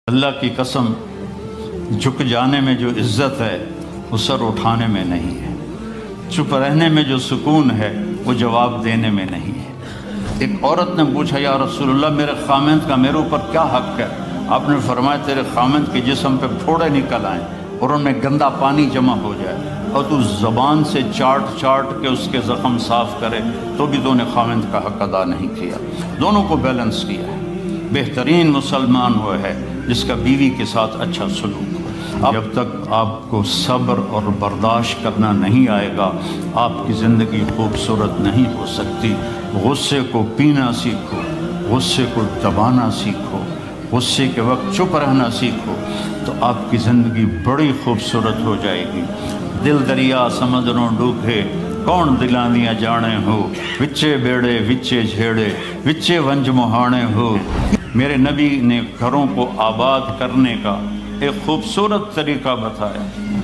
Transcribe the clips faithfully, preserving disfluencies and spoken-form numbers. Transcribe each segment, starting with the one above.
اللہ کی قسم جھک جانے میں جو عزت ہے وہ سر اٹھانے میں نہیں ہے، چپ رہنے میں جو سکون ہے وہ جواب دینے میں نہیں ہے۔ ایک عورت نے پوچھا یا رسول اللہ میرے خامند کا میرے اوپر کیا حق ہے؟ آپ نے فرمایا تیرے خامند کے جسم پہ پھوڑے نکل آئیں اور ان میں گندا پانی جمع ہو جائے اور تو زبان سے چاٹ چاٹ کے اس کے زخم صاف کرے تو بھی تو نے خامند کا حق ادا نہیں کیا۔ دونوں کو بیلنس کیا ہے۔ بہترین مسلمان وہ ہے جس کا بیوی کے ساتھ اچھا سلوک ہو۔ جب تک آپ کو صبر اور برداشت کرنا نہیں آئے گا آپ کی زندگی خوبصورت نہیں ہو سکتی۔ غصے کو پینا سیکھو، غصے کو دبانا سیکھو، غصے کے وقت چپ رہنا سیکھو تو آپ کی زندگی بڑی خوبصورت ہو جائے گی۔ دل دریا سمندروں ڈوبے کون دلاندیاں جانے ہو، وچے بیڑے وچے جھیڑے وچے ونج مہانے ہو۔ میرے نبی نے گھروں کو آباد کرنے کا ایک خوبصورت طریقہ بتایا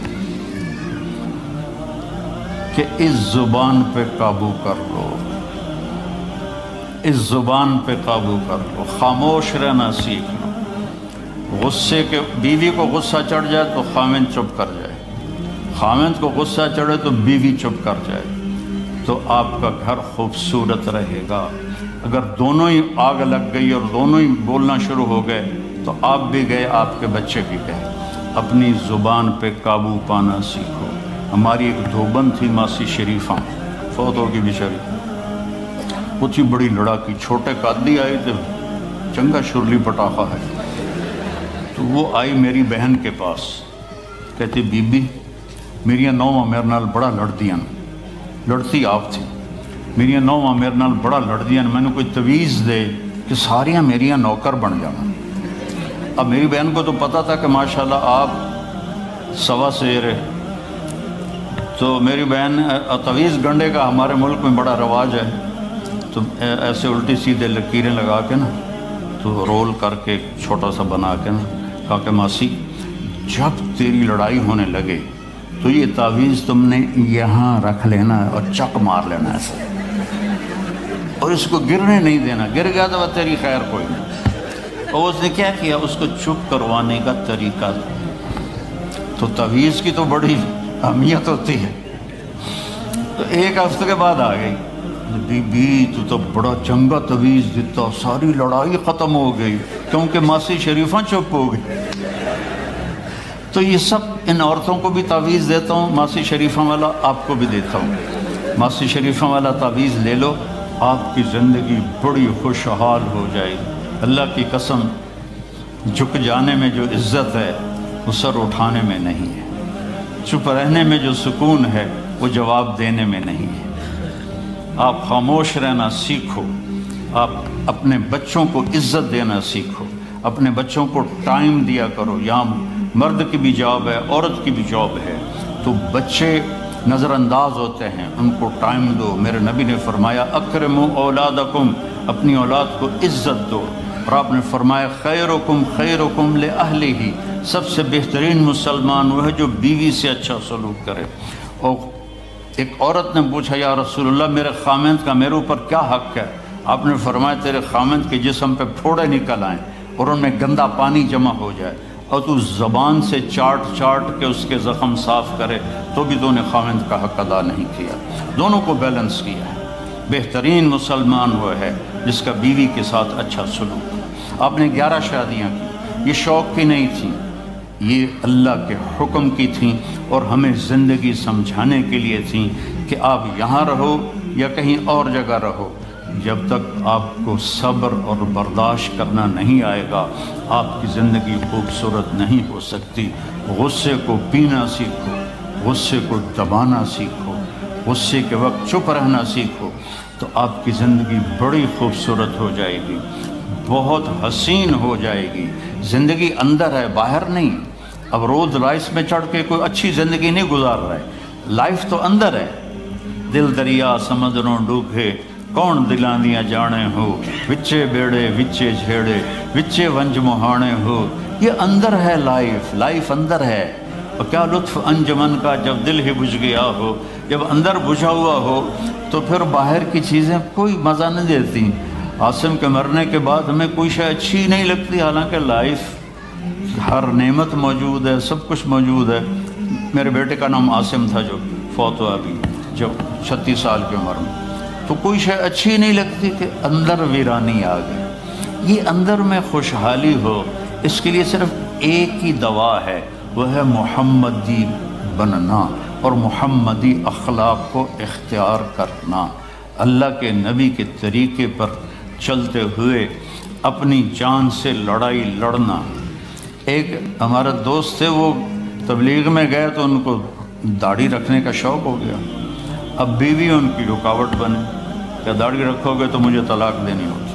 کہ اس زبان پہ قابو کر لو، اس زبان پہ قابو کر لو، خاموش رہنا سیکھ لو۔ غصے کے بیوی کو غصہ چڑھ جائے تو خامند چپ کر جائے، خامند کو غصہ چڑھے تو بیوی چپ کر جائے تو آپ کا گھر خوبصورت رہے گا۔ اگر دونوں ہی آگ لگ گئی اور دونوں ہی بولنا شروع ہو گئے تو آپ بھی گئے، آپ کے بچے بھی گئے۔ اپنی زبان پہ قابو پانا سیکھو۔ ہماری ایک دھوبن تھی ماسی شریفہ، فوت ہو گئی بیچاری، وہ تھی بڑی لڑاکی، چھوٹے قادی آئے تھے، چنگا شرلی پٹاخہ ہے، تو وہ آئی میری بہن کے پاس، کہتی بی بی میری نوواں میرے نال بڑا لڑدیاں، لڑتی آپ تھی، میری نوواں میرے نال بڑا لڑدیاں، میں نے کوئی تویز دے کہ ساریاں میریاں نوکر بن جانا۔ اب میری بہن کو تو پتہ تھا کہ ماشاءاللہ آپ سوا سیر ہے، تو میری بہن تویز گنڈے کا ہمارے ملک میں بڑا رواج ہے، تو ایسے الٹی سیدھے لکیریں لگا کے نا تو رول کر کے چھوٹا سا بنا کے نا کہا کہ ماسی جب تیری لڑائی ہونے لگے تو یہ تعویذ تم نے یہاں رکھ لینا اور چک مار لینا ایسے، اور اس کو گرنے نہیں دینا، گر گیا تو وہ تیری خیر کوئی نہیں۔ اور اس نے کیا کیا، اس کو چپ کروانے کا طریقہ، تو تعویذ کی تو بڑی اہمیت ہوتی ہے۔ تو ایک ہفتے کے بعد آ گئی، بی بی تو تو بڑا چنگا تعویذ دیتا، ساری لڑائی ختم ہو گئی کیونکہ ماسی شریفہ چپ ہو گئی۔ تو یہ سب ان عورتوں کو بھی تعویذ دیتا ہوں، ماسی شریفہ والا آپ کو بھی دیتا ہوں۔ ماسی شریفہ والا تعویذ لے لو، آپ کی زندگی بڑی خوشحال ہو جائے گی۔ اللہ کی قسم جھک جانے میں جو عزت ہے وہ سر اٹھانے میں نہیں ہے، چپ رہنے میں جو سکون ہے وہ جواب دینے میں نہیں ہے۔ آپ خاموش رہنا سیکھو، آپ اپنے بچوں کو عزت دینا سیکھو، اپنے بچوں کو ٹائم دیا کرو۔ یہاں مرد کی بھی جاب ہے، عورت کی بھی جاب ہے، تو بچے نظر انداز ہوتے ہیں، ان کو ٹائم دو۔ میرے نبی نے فرمایا اکرموا اولادکم، اپنی اولاد کو عزت دو، اور آپ نے فرمایا خیرکم خیرکم لأہلہ، سب سے بہترین مسلمان وہ ہے جو بیوی سے اچھا سلوک کرے۔ اور ایک عورت نے پوچھا یا رسول اللہ میرے خامند کا میرے اوپر کیا حق ہے؟ آپ نے فرمایا تیرے خامند کے جسم پہ پھوڑے نکل آئیں اور ان میں گندا پانی جمع ہو جائے اور تو زبان سے چاٹ چاٹ کے اس کے زخم صاف کرے تو بھی تو نے خامند کا حق ادا نہیں کیا۔ دونوں کو بیلنس کیا ہے۔ بہترین مسلمان وہ ہے جس کا بیوی کے ساتھ اچھا سلوک ہو۔ آپ نے گیارہ شادیاں کی، یہ شوق کی نہیں تھیں، یہ اللہ کے حکم کی تھیں اور ہمیں زندگی سمجھانے کے لیے تھیں کہ آپ یہاں رہو یا کہیں اور جگہ رہو، جب تک آپ کو صبر اور برداشت کرنا نہیں آئے گا آپ کی زندگی خوبصورت نہیں ہو سکتی۔ غصے کو پینا سیکھو، غصے کو دبانا سیکھو، غصے کے وقت چپ رہنا سیکھو تو آپ کی زندگی بڑی خوبصورت ہو جائے گی، بہت حسین ہو جائے گی۔ زندگی اندر ہے، باہر نہیں۔ اب روز رائس میں چڑھ کے کوئی اچھی زندگی نہیں گزار رہا ہے، لائف تو اندر ہے۔ دل دریا سمندروں ڈوبے کون دلاندیاں جانے ہو، وچے بیڑے وچے جھیڑے وچے ونج مہانے ہو۔ یہ اندر ہے، لائف لائف اندر ہے۔ اور کیا لطف انجمن کا جب دل ہی بجھ گیا ہو، جب اندر بجھا ہوا ہو تو پھر باہر کی چیزیں کوئی مزہ نہیں دیتی۔ عاصم کے مرنے کے بعد ہمیں کوئی شے اچھی نہیں لگتی، حالانکہ لائف ہر نعمت موجود ہے، سب کچھ موجود ہے۔ میرے بیٹے کا نام عاصم تھا جو فوت ہوا ابھی جب چھتیس سال کی عمر میں، تو کوئی شے اچھی نہیں لگتی کہ اندر ویرانی آ گئی۔ یہ اندر میں خوشحالی ہو، اس کے لیے صرف ایک ہی دوا ہے، وہ ہے محمدی بننا اور محمدی اخلاق کو اختیار کرنا، اللہ کے نبی کے طریقے پر چلتے ہوئے اپنی جان سے لڑائی لڑنا۔ ایک ہمارا دوست تھے، وہ تبلیغ میں گئے تو ان کو داڑھی رکھنے کا شوق ہو گیا، اب بیوی ان کی رکاوٹ بنے، کہ داڑھی رکھو گے تو مجھے طلاق دینی ہوگی۔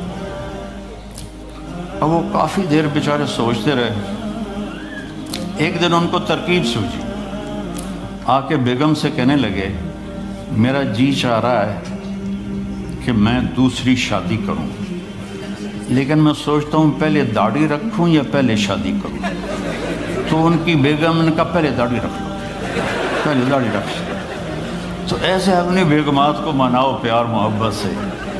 اب وہ کافی دیر بیچارے سوچتے رہے، ایک دن ان کو ترکیب سوچی، آ کے بیگم سے کہنے لگے میرا جی چاہ رہا ہے کہ میں دوسری شادی کروں، لیکن میں سوچتا ہوں پہلے داڑھی رکھوں یا پہلے شادی کروں۔ تو ان کی بیگم نے کہا پہلے داڑھی رکھ لو، پہلے داڑھی رکھ لو۔ تو ایسے اپنی بیگمات کو مناؤ پیار محبت سے۔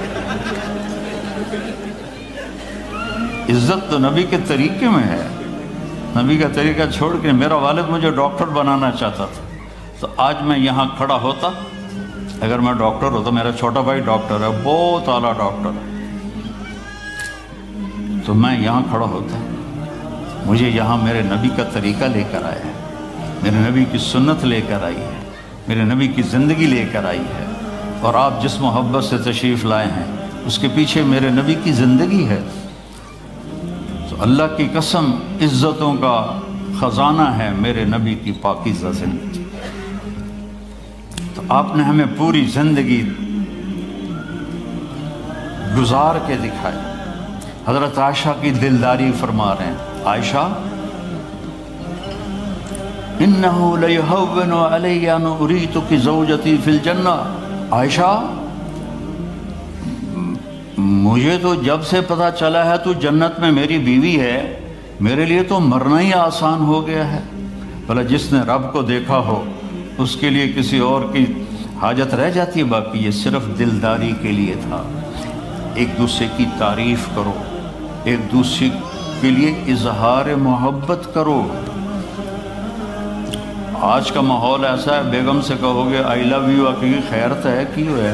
عزت تو نبی کے طریقے میں ہے، نبی کا طریقہ چھوڑ کے میرا والد مجھے ڈاکٹر بنانا چاہتا تھا، تو آج میں یہاں کھڑا ہوتا، اگر میں ڈاکٹر ہوتا، میرا چھوٹا بھائی ڈاکٹر ہے، بہت اعلیٰ ڈاکٹر ہے، تو میں یہاں کھڑا ہوتا۔ مجھے یہاں میرے نبی کا طریقہ لے کر آیا ہے، میرے نبی کی سنت لے کر آئی ہے، میرے نبی کی زندگی لے کر آئی ہے، اور آپ جس محبت سے تشریف لائے ہیں اس کے پیچھے میرے نبی کی زندگی ہے۔ تو اللہ کی قسم عزتوں کا خزانہ ہے میرے نبی کی پاکیزہ زندگی۔ تو آپ نے ہمیں پوری زندگی گزار کے دکھائی۔ حضرت عائشہ کی دلداری فرما رہے ہیں، عائشہ انہو لیہون علی ان اریتک زوجتی فی الجنہ، عائشہ مجھے تو جب سے پتہ چلا ہے تو جنت میں میری بیوی ہے، میرے لیے تو مرنا ہی آسان ہو گیا ہے۔ بھلا جس نے رب کو دیکھا ہو اس کے لیے کسی اور کی حاجت رہ جاتی ہے؟ باقی یہ صرف دلداری کے لیے تھا۔ ایک دوسرے کی تعریف کرو، ایک دوسرے کے لیے اظہار محبت کرو۔ آج کا ماحول ایسا ہے، بیگم سے کہو گے آئی لو یو، کی خیرت ہے کیوں ہے،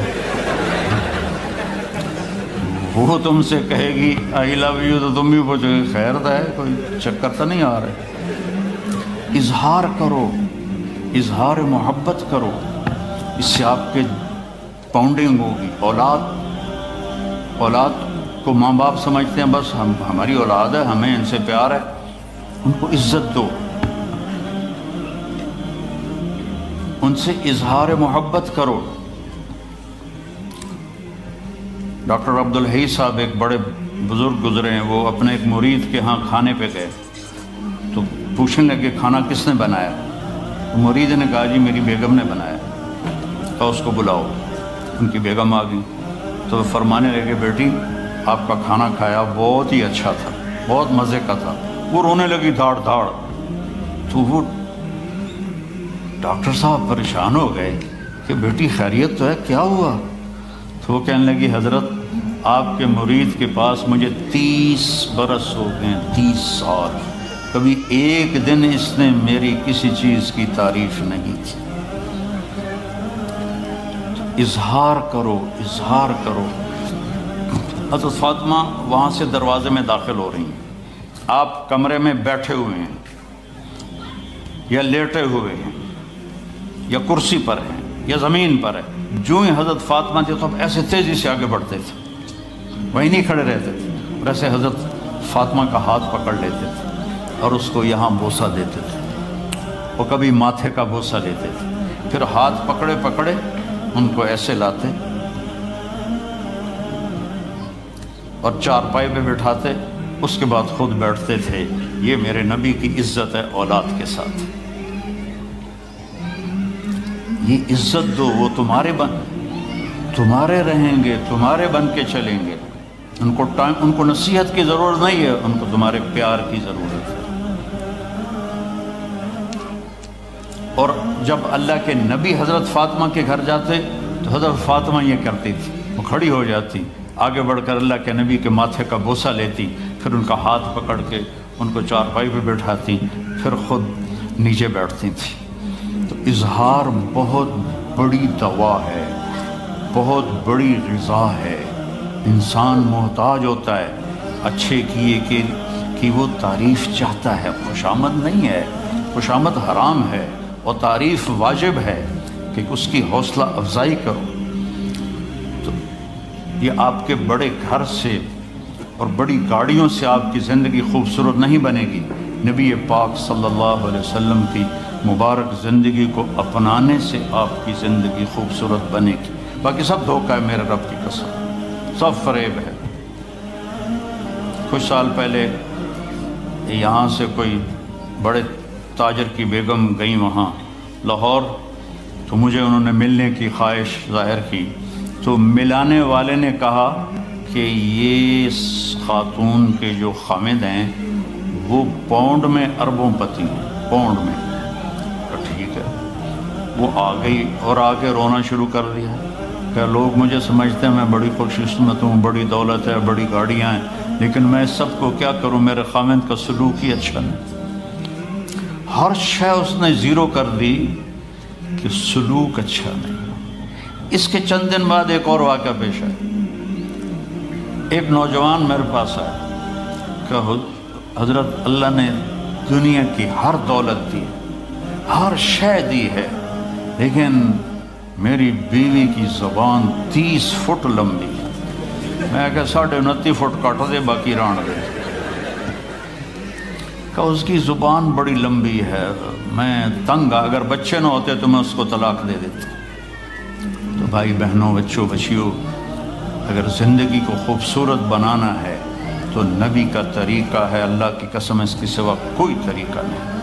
وہ تم سے کہے گی آئی لو یو تو تم بھی پوچھو گے خیرت ہے، کوئی چکر تو نہیں آ رہے۔ اظہار کرو، اظہار محبت کرو، اس سے آپ کے پاؤنڈنگ ہوگی۔ اولاد اولاد کو ماں باپ سمجھتے ہیں بس ہم ہماری اولاد ہے، ہمیں ان سے پیار ہے، ان کو عزت دو، ان سے اظہار محبت کرو۔ ڈاکٹر عبدالحی صاحب ایک بڑے بزرگ گزرے ہیں، وہ اپنے ایک مرید کے ہاں کھانے پہ گئے تو پوچھنے لگے کھانا کس نے بنایا؟ تو مرید نے کہا جی میری بیگم نے بنایا۔ تو اس کو بلاؤ، ان کی بیگم آ گئی تو فرمانے لگے بیٹی آپ کا کھانا کھایا بہت ہی اچھا تھا، بہت مزے کا تھا۔ وہ رونے لگی دھاڑ دھاڑ۔ تو وہ ڈاکٹر صاحب پریشان ہو گئے کہ بیٹی خیریت تو ہے، کیا ہوا؟ تو وہ کہنے لگی حضرت آپ کے مرید کے پاس مجھے تیس برس ہو گئے، تیس سال، کبھی ایک دن اس نے میری کسی چیز کی تعریف نہیں کی۔ اظہار کرو، اظہار کرو۔ حضرت فاطمہ وہاں سے دروازے میں داخل ہو رہی ہیں، آپ کمرے میں بیٹھے ہوئے ہیں یا لیٹے ہوئے ہیں یا کرسی پر ہیں یا زمین پر ہے، جو ہی حضرت فاطمہ تھے تو اب ایسے تیزی سے آگے بڑھتے تھے، وہیں نہیں کھڑے رہتے تھے، اور ایسے حضرت فاطمہ کا ہاتھ پکڑ لیتے تھے اور اس کو یہاں بوسہ دیتے تھے، وہ کبھی ماتھے کا بوسہ لیتے تھے، پھر ہاتھ پکڑے پکڑے ان کو ایسے لاتے اور چارپائی پہ بٹھاتے، اس کے بعد خود بیٹھتے تھے۔ یہ میرے نبی کی عزت ہے اولاد کے ساتھ، یہ عزت دو، وہ تمہارے بن تمہارے رہیں گے، تمہارے بن کے چلیں گے۔ ان کو ٹائم ان کو نصیحت کی ضرورت نہیں ہے، ان کو تمہارے پیار کی ضرورت ہے۔ اور جب اللہ کے نبی حضرت فاطمہ کے گھر جاتے تو حضرت فاطمہ یہ کرتی تھی، وہ کھڑی ہو جاتی، آگے بڑھ کر اللہ کے نبی کے ماتھے کا بوسہ لیتی، پھر ان کا ہاتھ پکڑ کے ان کو چارپائی پہ بٹھاتی پھر خود نیچے بیٹھتی تھیں۔ تو اظہار بہت بڑی دوا ہے، بہت بڑی غذا ہے۔ انسان محتاج ہوتا ہے اچھے کیے کہ کہ وہ تعریف چاہتا ہے، خوشامد نہیں ہے، خوشامد حرام ہے، اور تعریف واجب ہے کہ اس کی حوصلہ افزائی کرو۔ تو یہ آپ کے بڑے گھر سے اور بڑی گاڑیوں سے آپ کی زندگی خوبصورت نہیں بنے گی، نبی پاک صلی اللہ علیہ وسلم کی مبارک زندگی کو اپنانے سے آپ کی زندگی خوبصورت بنے گی۔ باقی سب دھوکہ ہے، میرے رب کی قسم، سب فریب ہے۔ کچھ سال پہلے یہاں سے کوئی بڑے تاجر کی بیگم گئیں وہاں لاہور، تو مجھے انہوں نے ملنے کی خواہش ظاہر کی، تو ملانے والے نے کہا کہ یہ خاتون کے جو خامد ہیں وہ پاؤنڈ میں اربوں پتی ہیں، پاؤنڈ میں۔ تو ٹھیک ہے، وہ آ گئی اور آگے رونا شروع کر دیا کہ لوگ مجھے سمجھتے ہیں میں بڑی خوش قسمت ہوں، بڑی دولت ہے، بڑی گاڑیاں ہیں، لیکن میں سب کو کیا کروں، میرے خامد کا سلوک ہی اچھا نہیں۔ ہر شے اس نے زیرو کر دی کہ سلوک اچھا نہیں۔ اس کے چند دن بعد ایک اور واقعہ پیش آیا۔ ایک نوجوان میرے پاس آیا کہ حضرت اللہ نے دنیا کی ہر دولت دی، ہر شے دی ہے، لیکن میری بیوی کی زبان تیس فٹ لمبی ہے۔ میں کہا ساڑھے انتی فٹ کٹ دے، باقی ران دے۔ کہ اس کی زبان بڑی لمبی ہے، میں تنگ، اگر بچے نہ ہوتے تو میں اس کو طلاق دے دیتا۔ تو بھائی بہنوں، بچوں بچیوں، اگر زندگی کو خوبصورت بنانا ہے تو نبی کا طریقہ ہے، اللہ کی قسم اس کے سوا کوئی طریقہ نہیں۔